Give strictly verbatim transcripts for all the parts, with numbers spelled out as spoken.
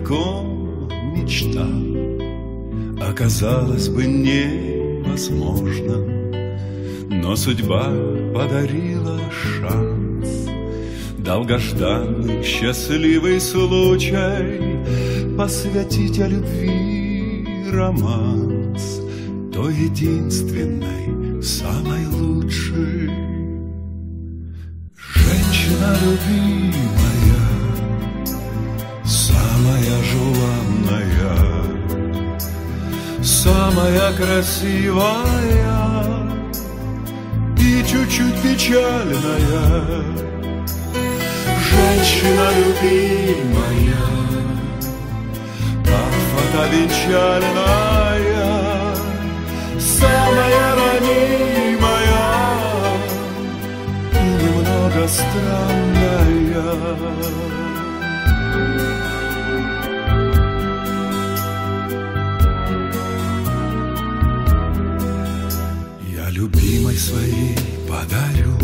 далеко мечта оказалось бы невозможно, но судьба подарила шанс, долгожданный счастливый случай посвятить о любви романс, то единственной, самой лучшей. Женщина любимая, самая желанная, самая красивая и чуть-чуть печальная. Женщина любимая, как фата венчальная, самая ранимая и немного странная. Я любимой своей подарю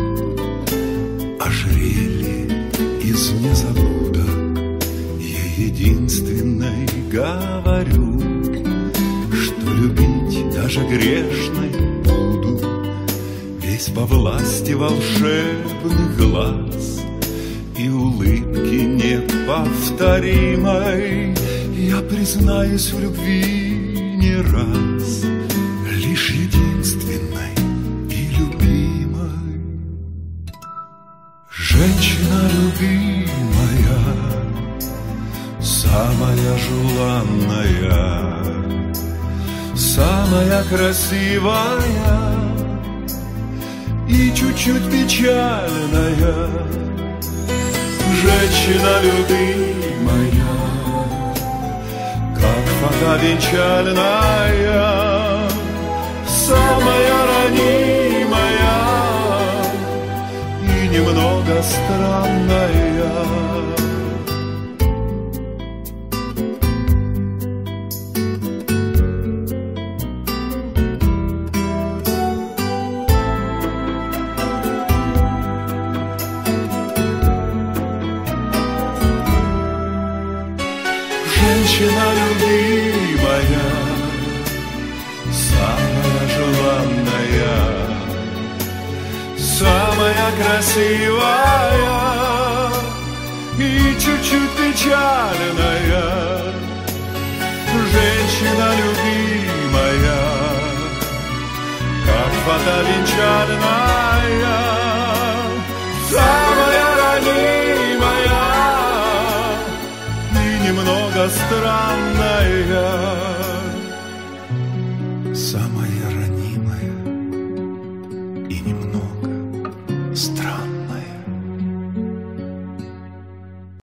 ожерелье из незабудок, ей единственной говорю, что любить даже грешной буду, весь во власти волшебных глаз и улыбки неповторимой. Я признаюсь в любви не раз, лишь единственной и любимой. Женщина любимая, самая желанная, самая красивая и чуть-чуть печальная. Женщина любимая, как фата венчальная, самая ранимая и немного странная. Женщина любимая, самая желанная, самая красивая и чуть-чуть печальная. Женщина любимая, как фата венчальная, самая ранимая немного странная.